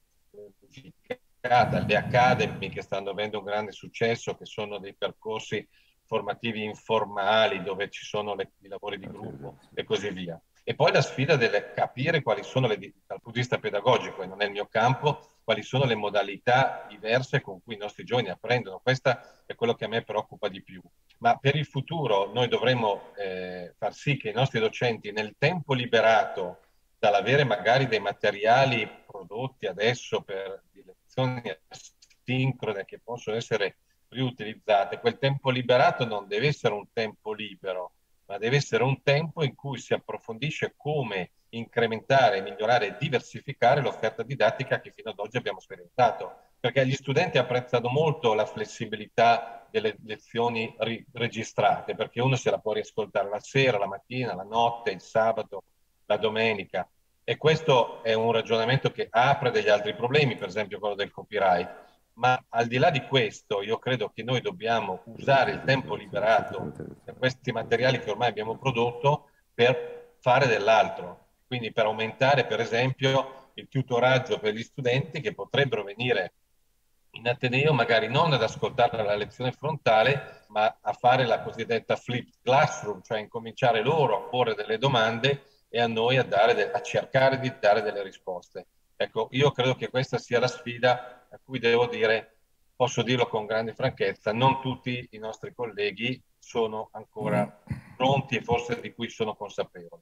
verificata. Le Academy, che stanno avendo un grande successo, che sono dei percorsi formativi informali dove ci sono le, i lavori di gruppo e così via. E poi la sfida del capire quali sono, le, dal punto di vista pedagogico, e non è il mio campo, quali sono le modalità diverse con cui i nostri giovani apprendono. Questa è quello che a me preoccupa di più. Ma per il futuro noi dovremo eh, far sì che i nostri docenti, nel tempo liberato dall'avere magari dei materiali prodotti adesso per lezioni asincrone che possono essere riutilizzate, quel tempo liberato non deve essere un tempo libero, ma deve essere un tempo in cui si approfondisce come incrementare, migliorare e diversificare l'offerta didattica che fino ad oggi abbiamo sperimentato. Perché gli studenti apprezzano molto la flessibilità delle lezioni ri- registrate, perché uno se la può riascoltare la sera, la mattina, la notte, il sabato, la domenica. E questo è un ragionamento che apre degli altri problemi, per esempio quello del copyright. Ma al di là di questo, io credo che noi dobbiamo usare il tempo liberato da questi materiali che ormai abbiamo prodotto per fare dell'altro. Quindi per aumentare, per esempio, il tutoraggio per gli studenti che potrebbero venire in Ateneo, magari non ad ascoltare la lezione frontale, ma a fare la cosiddetta flipped classroom, cioè incominciare loro a porre delle domande e a noi a, dare a cercare di dare delle risposte. Ecco, io credo che questa sia la sfida a cui devo dire, posso dirlo con grande franchezza, non tutti i nostri colleghi sono ancora pronti e forse di cui sono consapevoli.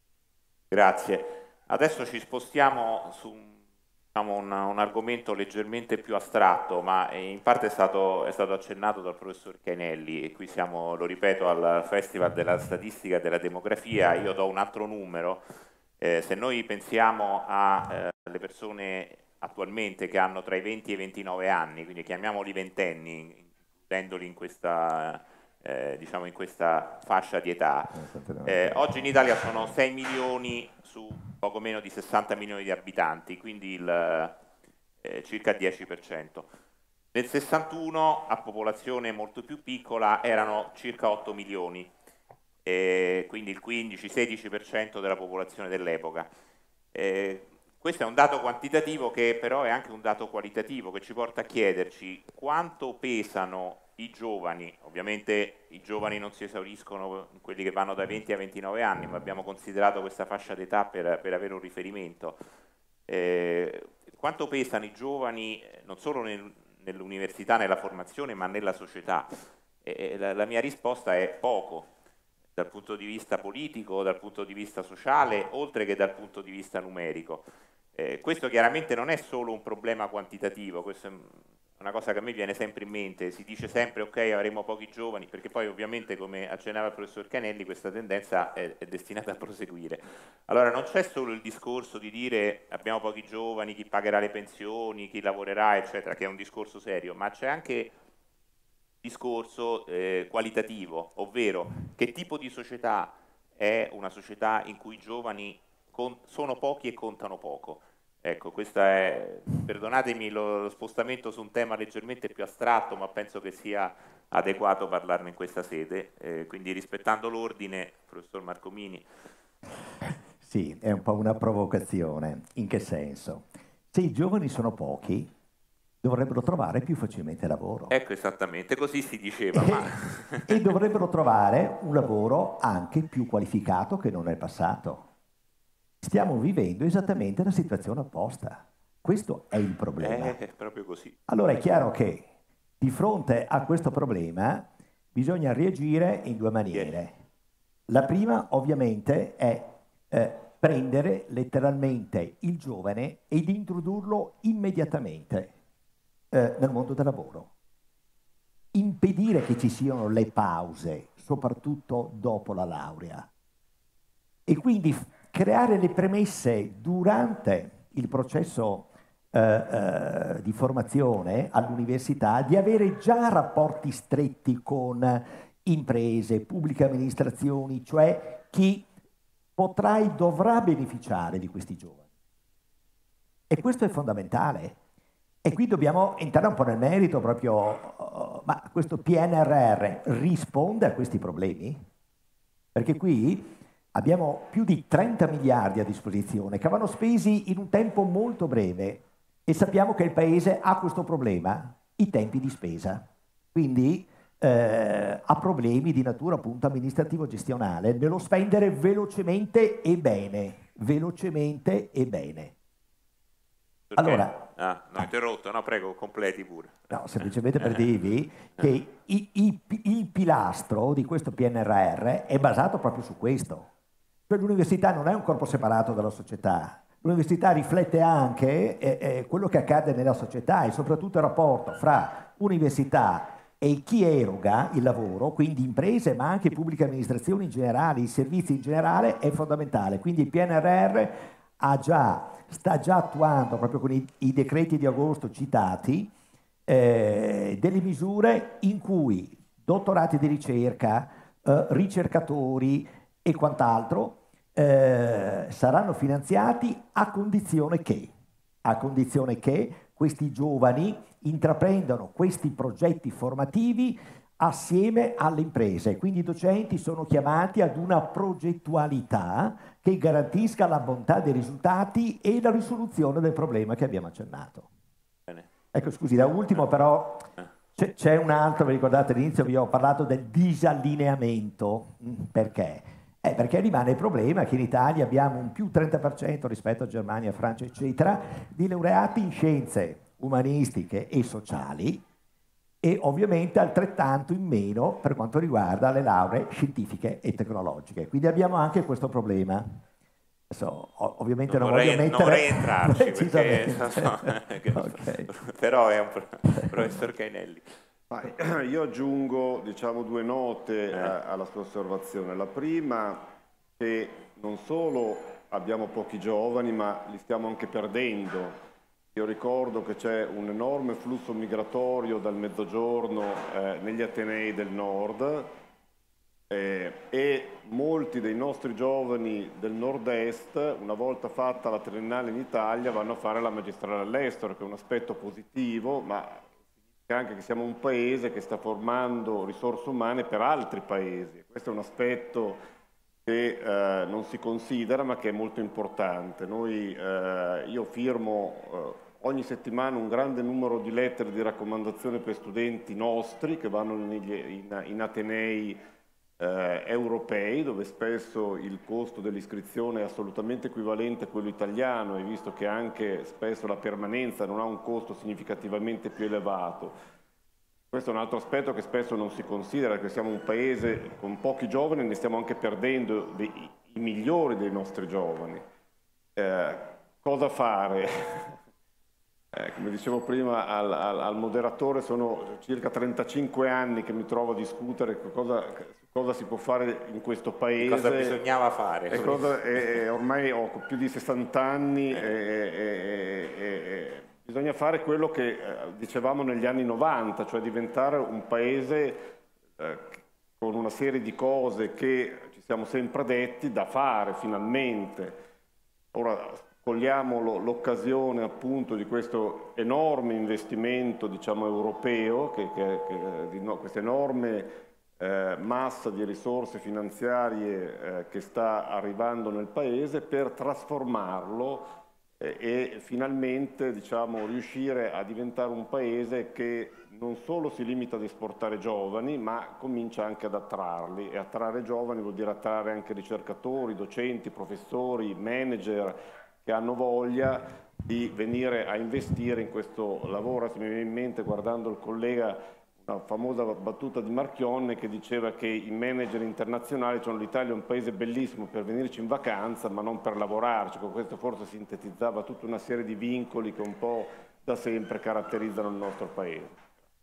Grazie. Adesso ci spostiamo su diciamo, un, un argomento leggermente più astratto, ma in parte è stato, è stato accennato dal professor Cainelli, e qui siamo, lo ripeto, al Festival della Statistica e della Demografia. Io do un altro numero. Eh, se noi pensiamo alle eh, persone attualmente che hanno tra i venti e i ventinove anni, quindi chiamiamoli ventenni, includendoli in questa, eh, diciamo in questa fascia di età, eh, oggi in Italia sono sei milioni su poco meno di sessanta milioni di abitanti, quindi il, eh, circa il dieci per cento. Nel sessantuno, a popolazione molto più piccola, erano circa otto milioni. Eh, quindi il quindici sedici per cento della popolazione dell'epoca. Eh, questo è un dato quantitativo che però è anche un dato qualitativo, che ci porta a chiederci quanto pesano i giovani. Ovviamente i giovani non si esauriscono in quelli che vanno da venti a ventinove anni, ma abbiamo considerato questa fascia d'età per, per avere un riferimento. Eh, quanto pesano i giovani non solo nel, nell'università, nella formazione, ma nella società? Eh, la, la mia risposta è poco, dal punto di vista politico, dal punto di vista sociale, oltre che dal punto di vista numerico. Eh, questo chiaramente non è solo un problema quantitativo, questo è una cosa che a me viene sempre in mente, si dice sempre ok avremo pochi giovani, perché poi ovviamente come accennava il professor Canelli questa tendenza è, è destinata a proseguire. Allora non c'è solo il discorso di dire abbiamo pochi giovani, chi pagherà le pensioni, chi lavorerà eccetera, che è un discorso serio, ma c'è anche discorso eh, qualitativo, ovvero che tipo di società è una società in cui i giovani sono pochi e contano poco. Ecco, questo è, perdonatemi lo, lo spostamento su un tema leggermente più astratto, ma penso che sia adeguato parlarne in questa sede, eh, quindi rispettando l'ordine, professor Marcomini. Sì, è un po' una provocazione. In che senso? Se i giovani sono pochi, dovrebbero trovare più facilmente lavoro. Ecco, esattamente, così si diceva. E, ma... e dovrebbero trovare un lavoro anche più qualificato che non nel passato. Stiamo vivendo esattamente la situazione opposta. Questo è il problema. È proprio così. Allora è chiaro che di fronte a questo problema bisogna reagire in due maniere. La prima ovviamente è eh, prendere letteralmente il giovane ed introdurlo immediatamente eh, nel mondo del lavoro. Impedire che ci siano le pause, soprattutto dopo la laurea. E quindi creare le premesse durante il processo eh, eh, di formazione all'università di avere già rapporti stretti con imprese, pubbliche amministrazioni, cioè chi potrà e dovrà beneficiare di questi giovani. E questo è fondamentale. E qui dobbiamo entrare un po' nel merito proprio, uh, ma questo P N R R risponde a questi problemi? Perché qui abbiamo più di trenta miliardi a disposizione che vanno spesi in un tempo molto breve e sappiamo che il Paese ha questo problema, i tempi di spesa. Quindi eh, ha problemi di natura appunto amministrativo-gestionale nello spendere velocemente e bene, velocemente e bene. Perché? Allora, ah, no, interrotto, no, prego, completi pure. No, semplicemente per dirvi che i, i, il pilastro di questo P N R R è basato proprio su questo. Cioè l'università non è un corpo separato dalla società, l'università riflette anche eh, eh, quello che accade nella società e soprattutto il rapporto fra università e chi eroga il lavoro, quindi imprese ma anche pubbliche amministrazioni in generale, i servizi in generale, è fondamentale. Quindi il P N R R ha già, sta già attuando, proprio con i, i decreti di agosto citati, eh, delle misure in cui dottorati di ricerca, eh, ricercatori e quant'altro eh, saranno finanziati a condizione che, a condizione che questi giovani intraprendano questi progetti formativi assieme alle imprese. Quindi i docenti sono chiamati ad una progettualità che garantisca la bontà dei risultati e la risoluzione del problema che abbiamo accennato. Bene. Ecco, scusi, da ultimo però c'è un altro, vi ricordate all'inizio vi ho parlato del disallineamento. Perché? Eh, perché rimane il problema che in Italia abbiamo un più trenta per cento rispetto a Germania, Francia, eccetera, di laureati in scienze umanistiche e sociali e ovviamente altrettanto in meno per quanto riguarda le lauree scientifiche e tecnologiche. Quindi abbiamo anche questo problema. Adesso, ovviamente non, non vorrei, voglio mettere... Non vorrei entrarci, perché, so, so, okay. Però è un professor Canelli. Io aggiungo diciamo, due note eh. a, alla sua osservazione. La prima, che non solo abbiamo pochi giovani, ma li stiamo anche perdendo. Io ricordo che c'è un enorme flusso migratorio dal mezzogiorno eh, negli Atenei del nord eh, e molti dei nostri giovani del nord-est, una volta fatta la triennale in Italia, vanno a fare la magistrale all'estero, che è un aspetto positivo, ma anche che siamo un paese che sta formando risorse umane per altri paesi. Questo è un aspetto che eh, non si considera ma che è molto importante. Noi, eh, io firmo eh, ogni settimana un grande numero di lettere di raccomandazione per studenti nostri che vanno negli, in, in atenei eh, europei, dove spesso il costo dell'iscrizione è assolutamente equivalente a quello italiano e visto che anche spesso la permanenza non ha un costo significativamente più elevato. Questo è un altro aspetto che spesso non si considera, che siamo un paese con pochi giovani e ne stiamo anche perdendo dei, i migliori dei nostri giovani. Eh, cosa fare? Eh, come dicevo prima al, al, al moderatore, sono circa trentacinque anni che mi trovo a discutere cosa, cosa si può fare in questo paese. Cosa bisognava fare. E cosa, e, e ormai ho più di sessanta anni e, e, e, e bisogna fare quello che eh, dicevamo negli anni novanta, cioè diventare un paese eh, con una serie di cose che ci siamo sempre detti da fare finalmente. Ora, cogliamo l'occasione appunto di questo enorme investimento, diciamo, europeo, che, che, che, di no, questa enorme eh, massa di risorse finanziarie eh, che sta arrivando nel Paese, per trasformarlo eh, e finalmente, diciamo, riuscire a diventare un Paese che non solo si limita ad esportare giovani, ma comincia anche ad attrarli. E attrarre giovani vuol dire attrarre anche ricercatori, docenti, professori, manager, che hanno voglia di venire a investire in questo lavoro. Mi viene in mente, guardando il collega, una famosa battuta di Marchionne che diceva che i manager internazionali, cioè l'Italia è un paese bellissimo per venirci in vacanza ma non per lavorarci. Con questo forse sintetizzava tutta una serie di vincoli che un po' da sempre caratterizzano il nostro paese.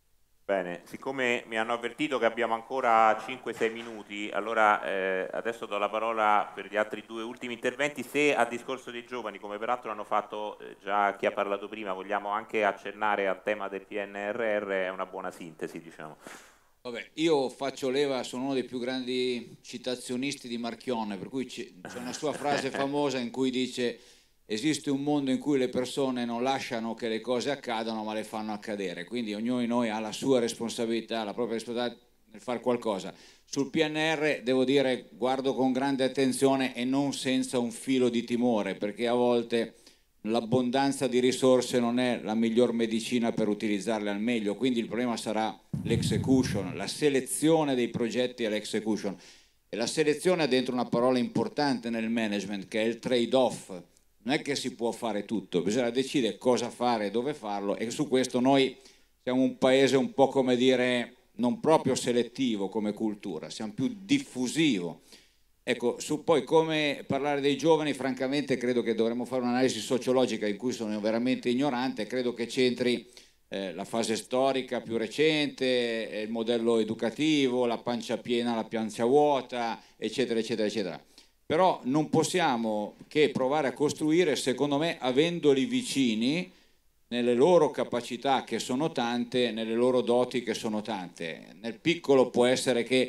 Bene, siccome mi hanno avvertito che abbiamo ancora cinque sei minuti, allora eh, adesso do la parola per gli altri due ultimi interventi. Se a discorso dei giovani, come peraltro hanno fatto eh, già chi ha parlato prima, vogliamo anche accennare al tema del P N R R, è una buona sintesi, diciamo. Vabbè, io faccio leva, sono uno dei più grandi citazionisti di Marchionne, per cui c'è una sua frase famosa in cui dice: esiste un mondo in cui le persone non lasciano che le cose accadano ma le fanno accadere, quindi ognuno di noi ha la sua responsabilità, la propria responsabilità nel fare qualcosa. Sul P N R devo dire, guardo con grande attenzione e non senza un filo di timore, perché a volte l'abbondanza di risorse non è la miglior medicina per utilizzarle al meglio, quindi il problema sarà l'execution, la selezione dei progetti e l'execution. E la selezione ha dentro una parola importante nel management, che è il trade-off. Non è che si può fare tutto, bisogna decidere cosa fare e dove farlo, e su questo noi siamo un paese un po', come dire, non proprio selettivo come cultura, siamo più diffusivo. Ecco, su poi come parlare dei giovani, francamente credo che dovremmo fare un'analisi sociologica in cui sono veramente ignorante, credo che c'entri eh, la fase storica più recente, eh, il modello educativo, la pancia piena, la pancia vuota, eccetera, eccetera, eccetera. Però non possiamo che provare a costruire, secondo me, avendoli vicini nelle loro capacità, che sono tante, nelle loro doti, che sono tante. Nel piccolo può essere che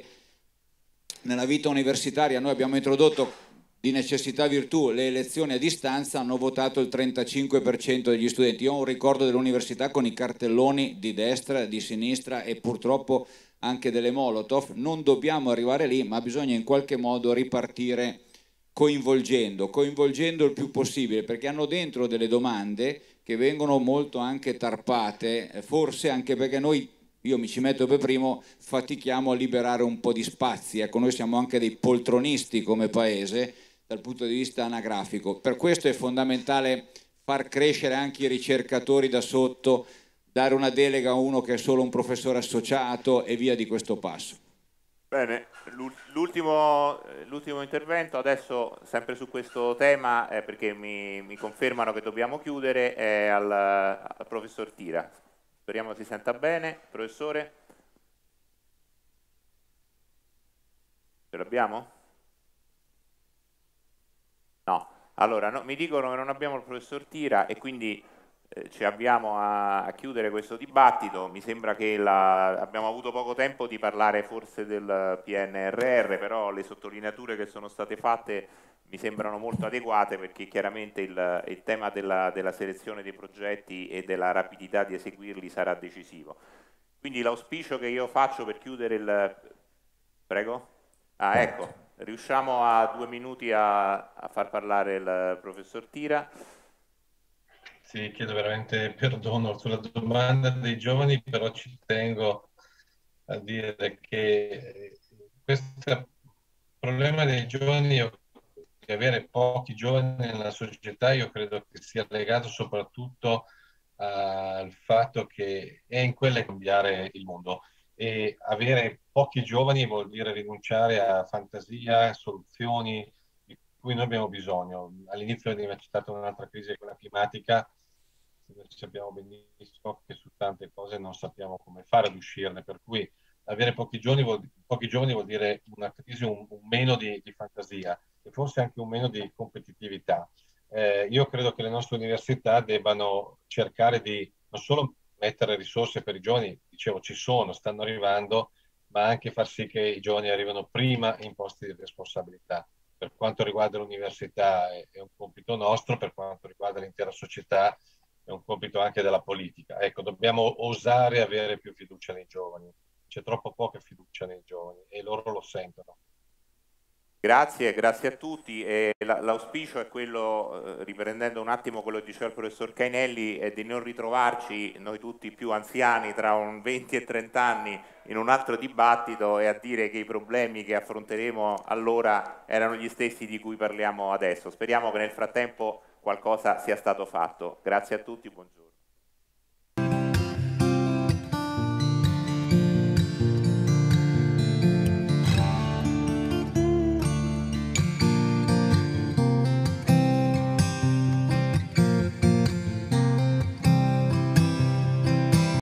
nella vita universitaria noi abbiamo introdotto, di necessità virtù, le elezioni a distanza, hanno votato il trentacinque per cento degli studenti. Io ho un ricordo dell'università con i cartelloni di destra, di sinistra e purtroppo anche delle Molotov. Non dobbiamo arrivare lì, ma bisogna in qualche modo ripartire coinvolgendo, coinvolgendo il più possibile, perché hanno dentro delle domande che vengono molto anche tarpate, forse anche perché noi, io mi ci metto per primo, fatichiamo a liberare un po' di spazi. Ecco, noi siamo anche dei poltronisti come paese dal punto di vista anagrafico. Per questo è fondamentale far crescere anche i ricercatori da sotto, dare una delega a uno che è solo un professore associato e via di questo passo. Bene, l'ultimo intervento adesso sempre su questo tema, eh, perché mi, mi confermano che dobbiamo chiudere, è al, al professor Tira. Speriamo si senta bene. Professore? Ce l'abbiamo? No. Allora, no, mi dicono che non abbiamo il professor Tira e quindi eh, ci avviamo a, a chiudere questo dibattito. Mi sembra che la, abbiamo avuto poco tempo di parlare forse del P N R R, però le sottolineature che sono state fatte mi sembrano molto adeguate, perché chiaramente il, il tema della, della selezione dei progetti e della rapidità di eseguirli sarà decisivo. Quindi l'auspicio che io faccio per chiudere il... Prego? Ah, ecco, riusciamo a due minuti a, a far parlare il professor Tira. Sì, chiedo veramente perdono sulla domanda dei giovani, però ci tengo a dire che questo problema dei giovani, di avere pochi giovani nella società, io credo che sia legato soprattutto al fatto che è in quella a cambiare il mondo, e avere pochi giovani vuol dire rinunciare a fantasia, soluzioni di cui noi abbiamo bisogno. All'inizio veniva citata un'altra crisi, quella climatica. noi sappiamo benissimo che su tante cose non sappiamo come fare ad uscirne, per cui avere pochi giovani vuol, pochi giovani vuol dire una crisi, un, un meno di, di fantasia e forse anche un meno di competitività. Eh, io credo che le nostre università debbano cercare di non solo mettere risorse per i giovani, dicevo ci sono, stanno arrivando, ma anche far sì che i giovani arrivino prima in posti di responsabilità. Per quanto riguarda l'università è, è un compito nostro, per quanto riguarda l'intera società è un compito anche della politica. Ecco, dobbiamo osare avere più fiducia nei giovani. C'è troppo poca fiducia nei giovani e loro lo sentono. Grazie, grazie a tutti. E l'auspicio è quello, riprendendo un attimo quello che diceva il professor Cainelli, è di non ritrovarci noi tutti più anziani tra un venti e trenta anni in un altro dibattito e a dire che i problemi che affronteremo allora erano gli stessi di cui parliamo adesso. Speriamo che nel frattempo qualcosa sia stato fatto. Grazie a tutti, buongiorno.